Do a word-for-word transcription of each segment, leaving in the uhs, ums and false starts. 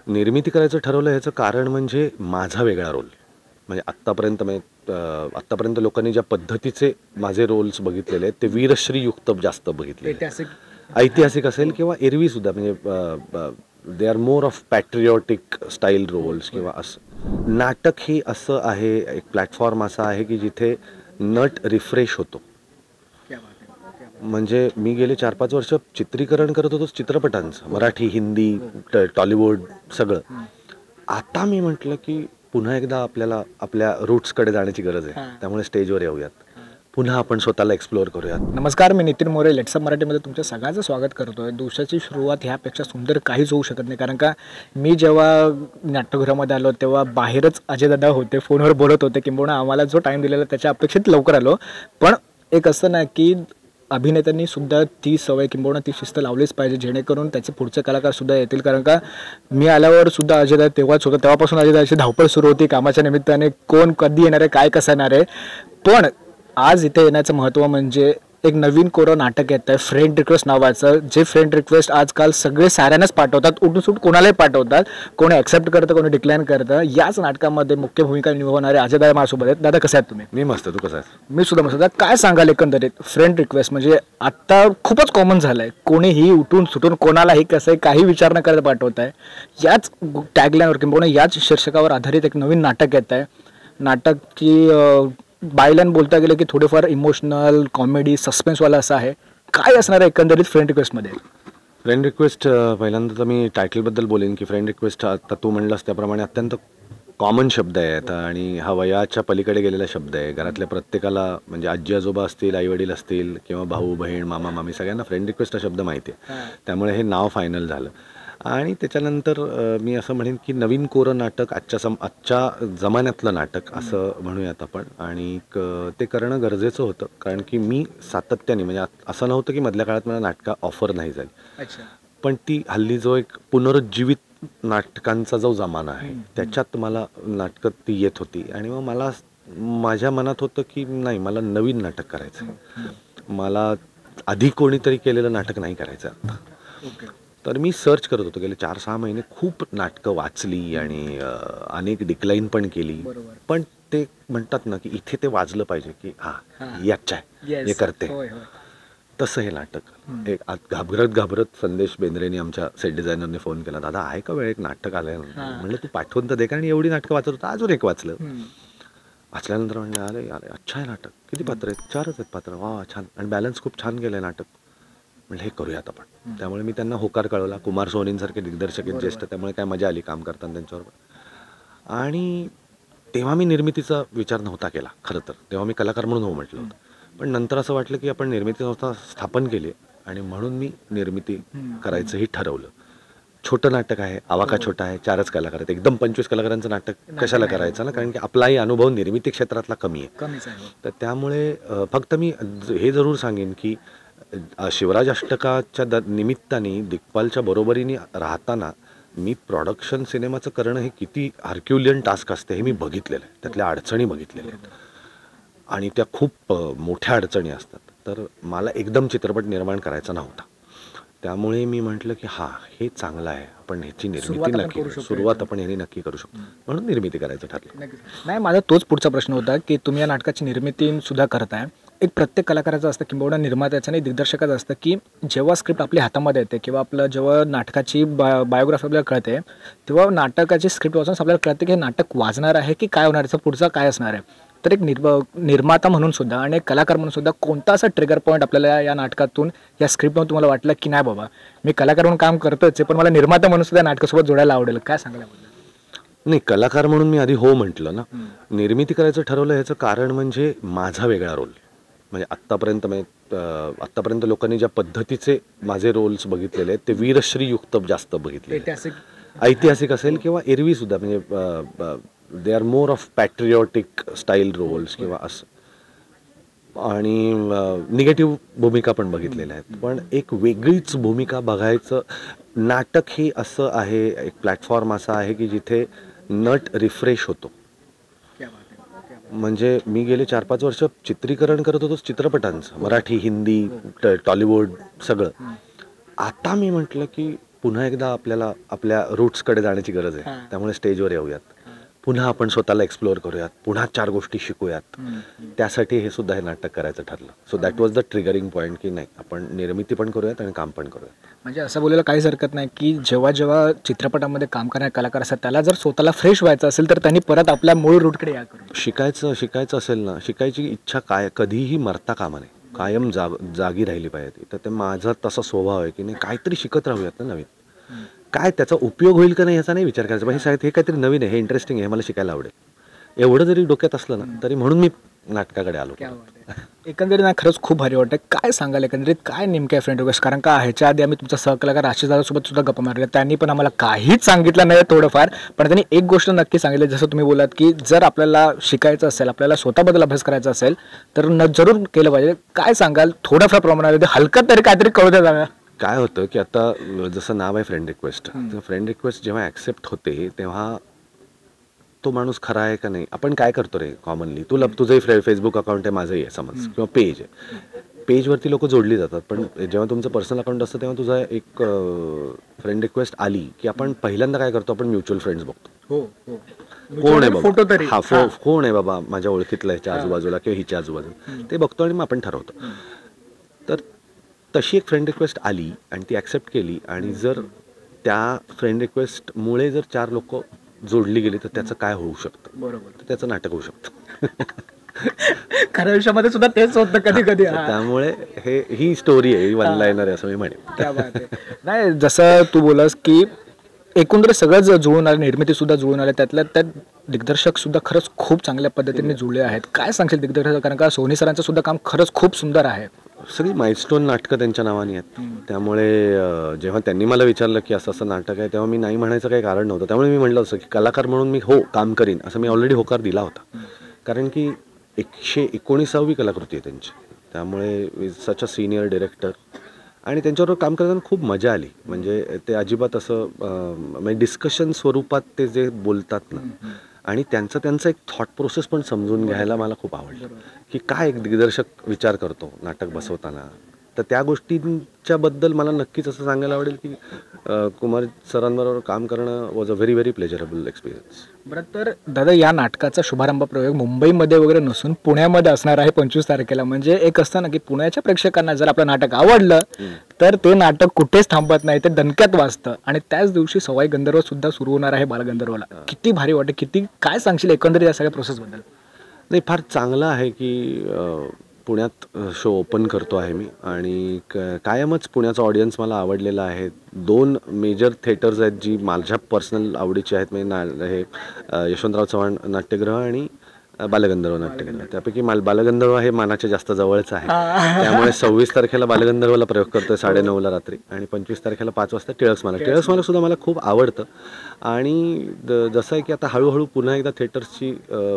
निर्मिती करायचं ठरवलं ह्याचं कारण म्हणजे माझा वेगळा रोल. म्हणजे आत्तापर्यंत म्हणजे आत्तापर्यंत लोकांनी ज्या पद्धतीचे माझे रोल्स बघितलेले आहेत ते वीरश्रीयुक्त जास्त बघितले. ऐतिहासिक ऐतिहासिक असेल किंवा एरवी सुद्धा म्हणजे they are more of patriotic style roles किंवा असं. नाटक ही असं आहे, एक प्लॅटफॉर्म असा आहे की जिथे नट रिफ्रेश होतो. म्हणजे मी गेले चार पाच वर्ष चित्रीकरण करत होतो चित्रपटांचं, मराठी, हिंदी, टॉलिवूड सगळं. आता मी म्हटलं की पुन्हा एकदा आपल्याला आपल्या रूट्सकडे जाण्याची गरज आहे. त्यामुळे स्टेजवर येऊयात, पुन्हा आपण स्वतःला एक्सप्लोअर करूयात. नमस्कार, मी नितीन मोरे. लेट्स अप मराठीमध्ये तुमच्या सगळ्यांचं स्वागत करतोय. दिवसाची सुरुवात ह्यापेक्षा सुंदर काहीच होऊ शकत नाही, कारण का मी जेव्हा नाट्यगृहामध्ये आलो तेव्हा बाहेरच अजयदादा होते, फोनवर बोलत होते, किंबहुना आम्हाला जो टाईम दिलेला त्याच्या अपेक्षित लवकर आलो. पण एक असं ना की अभिनेत्यांनी सुद्धा ती सवय किंबहुना ती शिस्त लावलीच पाहिजे, जेणेकरून त्याचे पुढचे कलाकार सुद्धा येतील. कारण का मी आल्यावर सुद्धा अजयदा तेव्हाच होतं, तेव्हापासून अजयदाची धावपळ सुरू होती कामाच्या निमित्ताने, कोण कधी येणार आहे, काय कसं येणार आहे. पण आज इथे येण्याचं महत्त्व म्हणजे एक नवीन कोरं नाटक येत आहे, फ्रेंड रिक्वेस्ट नावाचं. जे फ्रेंड रिक्वेस्ट आजकाल सगळे साऱ्यांनाच पाठवतात, उठून सुट कोणालाही पाठवतात, कोणी ॲक्सेप्ट करतं, कोणी डिक्लाइन करतं. याच नाटकामध्ये मुख्य भूमिका निभावणारे अजयदा माझ्यासोबत आहेत. दादा, कसं आहेत तुम्ही? मी मस्त, तू कसं आहेस? मी सुद्धा मस्त. दादा, काय सांगाल एकंदरीत फ्रेंड रिक्वेस्ट म्हणजे आत्ता खूपच कॉमन झालं आहे, कोणीही उठून सुटून कोणालाही कसं आहे काही विचार न करता पाठवत आहे. याच टॅगलाईनवर किंवा याच शीर्षकावर आधारित एक नवीन नाटक येत आहे. नाटक की बायलाईन बोलता गेलं की थोडेफार इमोशनल, कॉमेडी, सस्पेन्सवाला असं आहे. काय असणार आहे एकंदरीत फ्रेंड रिक्वेस्टमध्ये? फ्रेंड रिक्वेस्ट पहिल्यांदा तर मी टायटलबद्दल बोलेन की फ्रेंड रिक्वेस्ट आता तू म्हणलास त्याप्रमाणे अत्यंत कॉमन शब्द आहे आता, आणि हा वयाच्या पलीकडे गेलेला शब्द आहे. घरातल्या प्रत्येकाला म्हणजे आजी आजोबा असतील, आई वडील असतील किंवा भाऊ बहीण, मामा मामी, सगळ्यांना फ्रेंड रिक्वेस्ट हा शब्द माहिती आहे. त्यामुळे हे नाव फायनल झालं. आणि त्याच्यानंतर मी असं म्हणेन की नवीन कोरं नाटक, आजच्या सम आजच्या जमान्यातलं नाटक असं म्हणूयात आपण. आणि ते करणं गरजेचं होतं, कारण की मी सातत्याने म्हणजे असं नव्हतं की मधल्या काळात मला नाटकं ऑफर नाही झाली, पण ती हल्ली जो एक पुनरुज्जीवित नाटकांचा जो जमाना आहे त्याच्यात मला नाटकं ती येत होती. आणि मग मला माझ्या मनात होतं की नाही, मला नवीन नाटक करायचं, मला आधी कोणीतरी केलेलं नाटक नाही करायचं आता. तर मी सर्च करत होतो, गेले चार सहा महिने खूप नाटकं वाचली आणि अनेक डिक्लाईन पण केली. पण ते म्हणतात ना की इथे ते वाजलं पाहिजे की हां याच्या हे करते. तसं हे नाटक एक घाबरत घाबरत संदेश बेंद्रेनी आमच्या सेट डिझायनरने फोन केला, दादा आहे का वेळ, एक नाटक आलंय. म्हणलं तू पाठवून तर दे, कारण एवढी नाटकं वाचत होतं, अजून एक वाचलं. वाचल्यानंतर म्हणलं अरे अरे अच्छा आहे नाटक, किती पात्र आहेत, चारच आहेत पात्र, वा छान, आणि बॅलन्स खूप छान केलं आहे नाटक. म्हणजे हे करूयात आपण. त्यामुळे मी त्यांना होकार कळवला. कुमार सोनींसारखे दिग्दर्शक आहेत ज्येष्ठ, त्यामुळे काय मजा आली काम करताना त्यांच्याबरोबर. आणि तेव्हा मी निर्मितीचा विचार नव्हता केला खरं तर, तेव्हा मी कलाकार म्हणून हो म्हटलं होतं. पण नंतर असं वाटलं की आपण निर्मिती संस्था स्थापन केली आणि म्हणून मी निर्मिती करायचंही ठरवलं. छोटं नाटक आहे, आवाका छोटा आहे, चारच कलाकार आहेत, एकदम पंचवीस कलाकारांचं नाटक कशाला करायचं ना, कारण की आपलाही अनुभव निर्मिती क्षेत्रातला कमी आहे. तर त्यामुळे फक्त मी हे जरूर सांगेन की शिवराज अष्टकाच्या द निमित्ताने दिग्पालच्या बरोबरीने राहताना मी प्रोडक्शन सिनेमाचं करणं हे किती हर्क्युलियन टास्क असते हे मी बघितलेलं आहे. त्यातल्या अडचणी बघितलेल्या आहेत आणि त्या खूप मोठ्या अडचणी असतात. तर मला एकदम चित्रपट निर्माण करायचा नव्हता, त्यामुळे मी म्हटलं की हा हे चांगलं आहे, आपण ह्याची निर्मिती नक्की सुरुवात आपण ह्यानी नक्की करू शकतो, म्हणून निर्मिती करायचं ठरलं. नाही, माझा तोच पुढचा प्रश्न होता की तुम्ही या नाटकाची निर्मिती सुद्धा करताय. एक प्रत्येक कलाकाराचं असतं किंबहुना निर्मात्याचं आणि दिग्दर्शकाचं असतं की जेव्हा स्क्रिप्ट आपल्या हातामध्ये येते किंवा आपलं जेव्हा नाटकाची बायो बायोग्राफी आपल्याला कळते तेव्हा नाटकाची स्क्रिप्ट वाचून आपल्याला कळते की हे नाटक वाजणार आहे की काय होणार, याचा पुढचा काय असणार आहे. तर एक निर्म निर्माता म्हणून सुद्धा आणि एक कलाकार म्हणून सुद्धा कोणता असा ट्रिगर पॉईंट आपल्याला या नाटकातून, या स्क्रिप्टमधून तुम्हाला वाटलं की नाही बाबा मी कलाकार म्हणून काम करतोच आहे, पण मला निर्माता म्हणून सुद्धा नाटकासोबत जोडायला आवडेल, काय सांगायला? नाही, कलाकार म्हणून मी आधी हो म्हटलं ना. निर्मिती करायचं ठरवलं ह्याचं कारण म्हणजे माझा वेगळा रोल. म्हणजे आत्तापर्यंत म्हणजे आत्तापर्यंत लोकांनी ज्या पद्धतीचे माझे रोल्स बघितलेले आहेत ते वीरश्रीयुक्त जास्त बघितले. ऐतिहासिक ऐतिहासिक असेल किंवा एरवी सुद्धा म्हणजे they are more of patriotic style roles किंवा असं, आणि निगेटिव्ह भूमिका पण बघितलेल्या आहेत. पण एक वेगळीच भूमिका बघायचं. नाटक ही असं आहे, एक प्लॅटफॉर्म असा आहे की जिथे नट रिफ्रेश होतो. म्हणजे मी गेले चार पाच वर्ष चित्रीकरण करत होतो चित्रपटांचं, मराठी, हिंदी, टॉलिवूड सगळं. आता मी म्हटलं की पुन्हा एकदा आपल्याला आपल्या रूट्सकडे जाण्याची गरज आहे. त्यामुळे स्टेजवर येऊयात, पुन्हा आपण स्वतःला एक्सप्लोअर करूयात, पुन्हा चार गोष्टी शिकूयात. त्यासाठी हे सुद्धा हे नाटक करायचं ठरलं. So that was the triggering point की नाही, आपण निर्मिती पण करूयात आणि काम पण करूयात. म्हणजे असं बोलायला काहीच हरकत नाही की जेव्हा जेव्हा चित्रपटामध्ये काम करणारे कलाकार असतात त्याला जर स्वतःला फ्रेश व्हायचं असेल तर त्यांनी परत आपल्या मूळ रूटकडे या करून शिकायचं शिकायचं असेल ना, शिकायची इच्छा काय कधीही मरता कामा नये, कायम जाग जागी राहिली पाहिजे. तर ते माझा तसा स्वभाव आहे की नाही, काहीतरी शिकत राहूयात ना नवीन. काय त्याचा उपयोग होईल का नाही याचा नाही विचार करायचा. हे हे काहीतरी नवीन आहे, हे इंटरेस्टिंग आहे, मला शिकायला आवडेल, एवढं जरी डोक्यात असलं ना तरी म्हणून मी नाटकाकडे आलो. एकंदरीत ना खरंच खूप भारी वाटतं. काय सांगाल एकंदरीत काय नेमकं आहे फ्रेंड रिक्वेस्ट? कारण का ह्याच्या आधी आम्ही तुमचा सहकलाकार आशिष दादासोबत सुद्धा गप्पा मारल्या, त्यांनी पण आम्हाला काहीच सांगितलं नाही थोडंफार, पण त्यांनी एक गोष्ट नक्की सांगितली, जसं तुम्ही बोलात की जर आपल्याला शिकायचं असेल, आपल्याला स्वतःबद्दल अभ्यास करायचा असेल तर न जरूर केलं पाहिजे. काय सांगाल थोड्याफार प्रमाणात, हलकं तरी काहीतरी कळू द्या. काय होतं की आता जसं नाव आहे फ्रेंड रिक्वेस्ट, तर फ्रेंड रिक्वेस्ट जेव्हा ॲक्सेप्ट होते तेव्हा तो माणूस खरा आहे का नाही. आपण काय करतो रे कॉमनली, तुला तुझंही फ्रे फेसबुक अकाउंट आहे, माझंही आहे समज, किंवा पेज आहे, पेजवरती लोक जोडली जातात. पण जेव्हा तुमचं पर्सनल अकाउंट असतं तेव्हा तुझा एक फ्रेंड रिक्वेस्ट आली की आपण पहिल्यांदा काय करतो, आपण म्युच्युअल फ्रेंड्स बघतो. कोण आहे बाबा, हा फो कोण आहे बाबा माझ्या ओळखीतला, ह्याच्या आजूबाजूला किंवा हिच्या आजूबाजूला, ते बघतो आणि मग आपण ठरवतो. तर तशी एक फ्रेंड रिक्वेस्ट आली आणि ती ॲक्सेप्ट केली, आणि जर त्या फ्रेंड रिक्वेस्टमुळे जर चार लोक जोडली गेली तर त्याचं काय होऊ शकतं. बरोबर, तर त्याचं नाटक होऊ शकतं. खऱ्या आयुष्यामध्ये सुद्धा तेच होतं कधी कधी. त्यामुळे हे ही स्टोरी आहे, वन लाईनर आहे असं मी म्हणेन. नाही, जसं तू बोलस की एकंदरीत सगळंच जुळून आलं, निर्मिती सुद्धा जुळून आले, त्यातल्या त्यात दिग्दर्शक सुद्धा खरंच खूप चांगल्या पद्धतीने जुळले आहेत. काय सांगशील दिग्दर्शक? कारण का सोनी सरांचं सुद्धा काम खरंच खूप सुंदर आहे. सगळी माइलस्टोन नाटकं त्यांच्या नावाने आहेत. त्यामुळे जेव्हा त्यांनी मला विचारलं की असं असं नाटक आहे, तेव्हा मी नाही म्हणायचं काही कारण नव्हतं. त्यामुळे मी म्हटलं असं की कलाकार म्हणून मी हो काम करीन, असं मी ऑलरेडी होकार दिला होता. कारण की एकशे एकोणीसावी कलाकृती आहे त्यांची, त्यामुळे सच अ सिनियर डिरेक्टर, आणि त्यांच्याबरोबर काम करताना खूप मजा आली. म्हणजे ते अजिबात असं म्हणजे डिस्कशन स्वरूपात ते जे बोलतात ना, आणि त्यांचं त्यांचं एक थॉट प्रोसेस पण समजून घ्यायला मला खूप आवडलं की काय एक दिग्दर्शक विचार करतो नाटक बसवताना. तर त्या गोष्टींच्याबद्दल मला नक्कीच असं सांगायला आवडेल की कुमार सरांबरोबर काम करणं was a very very pleasurable experience. बरं, तर दादा या नाटकाचा शुभारंभ प्रयोग मुंबईमध्ये वगैरे नसून पुण्यामध्ये असणार आहे पंचवीस तारखेला. म्हणजे एक असतं ना की पुण्याच्या प्रेक्षकांना जर आपलं नाटक आवडलं तर ते नाटक कुठेच थांबत नाही, ते दणक्यात वाजतं. आणि त्याच दिवशी सवाई गंधर्व सुद्धा सुरू होणार आहे बालगंधर्वला. किती भारी वाटतं, किती काय सांगशील एकंदरीत या सगळ्या प्रोसेसबद्दल? नाही, फार चांगलं आहे की पुण्यात शो ओपन करतो आहे मी, आणि क कायमच पुण्याचा ऑडियन्स मला आवडलेला आहे. दोन मेजर थिएटर्स आहेत जी माझ्या पर्सनल आवडीची आहेत, म्हणजे ना हे यशवंतराव चव्हाण नाट्यगृह आणि बालगंधर्व नाट्यगृह. त्यापैकी माल बालगंधर्व हे मानाच्या जास्त जवळच आहे, त्यामुळे सव्वीस तारखेला बालगंधर्वला प्रयोग करतोय साडेनऊला रात्री, आणि पंचवीस तारखेला पाच वाजता टिळक स्मारक. टिळक स्मारक सुद्धा मला खूप आवडतं. आणि द जसं आहे की आता हळूहळू पुन्हा एकदा थिएटर्सची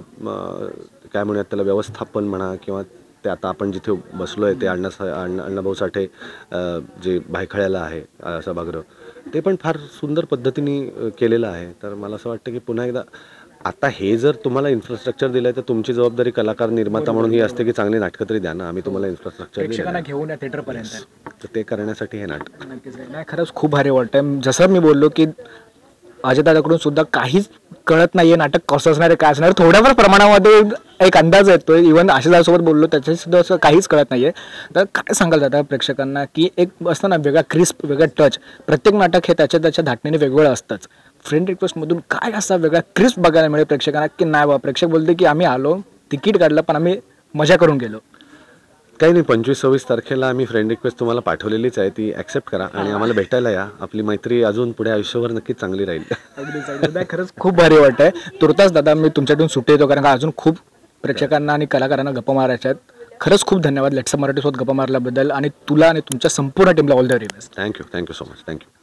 काय म्हणूयात त्याला व्यवस्थापन म्हणा, किंवा ते आता आपण जिथे बसलो आहे ते अण्णा अण्णा अण्णाभाऊ साठे जे भायखळ्याला आहे सभागृह, ते पण फार सुंदर पद्धतीने केलेलं आहे. तर मला असं वाटतं की पुन्हा एकदा आता हे जर तुम्हाला इन्फ्रास्ट्रक्चर दिलं आहे तर तुमची जबाबदारी कलाकार निर्माता म्हणून ही असते की चांगली नाटकं तरी द्या ना, आम्ही तुम्हाला इन्फ्रास्ट्रक्चर घेऊन या थिएटरपर्यंत. तर ते करण्यासाठी हे नाटक नाही, खरंच खूप भारी वाटतं. जसं मी बोललो की अजयदादाकडून सुद्धा काहीच कळत नाहीये नाटक कसं असणार आहे, काय असणार, थोड्याफार प्रमाणामध्ये एक अंदाज येतोय. इव्हन आशिषदादासोबत बोललो त्याच्याशी सुद्धा असं काहीच कळत नाहीये. तर काय सांगाल दादा प्रेक्षकांना की एक असतं ना वेगळा क्रिस्प, वेगळा टच, प्रत्येक नाटक हे त्याच्या त्याच्या धाटणीने वेगवेगळं असतंच. फ्रेंड रिक्वेस्टमधून काय असा वेगळा क्रिस्प बघायला मिळेल प्रेक्षकांना की नाही बा, प्रेक्षक बोलते की आम्ही आलो, तिकीट काढलं, पण आम्ही मजा करून गेलो? काही नाही, पंचवीस सव्वीस तारखेला आम्ही फ्रेंड रिक्वेस्ट तुम्हाला पाठवलेलीच आहे, ती ॲक्सेप्ट करा आणि आम्हाला भेटायला या. आपली मैत्री अजून पुढे आयुष्यभर नक्कीच चांगली राहील. अगदी खरंच खूप भारी वाटतंय. तुर्तास दादा मी तुमच्याकडून सुट्टी येतो, कारण का अजून खूप प्रेक्षकांना आणि कलाकारांना गप्पा मारायच्या आहेत. खरंच खूप धन्यवाद लेट्स मराठीसोबत गप्पा मारल्याबद्दल, आणि तुला आणि तुमच्या संपूर्ण टीमला all the very best. Thank you thank you so much. Thank you.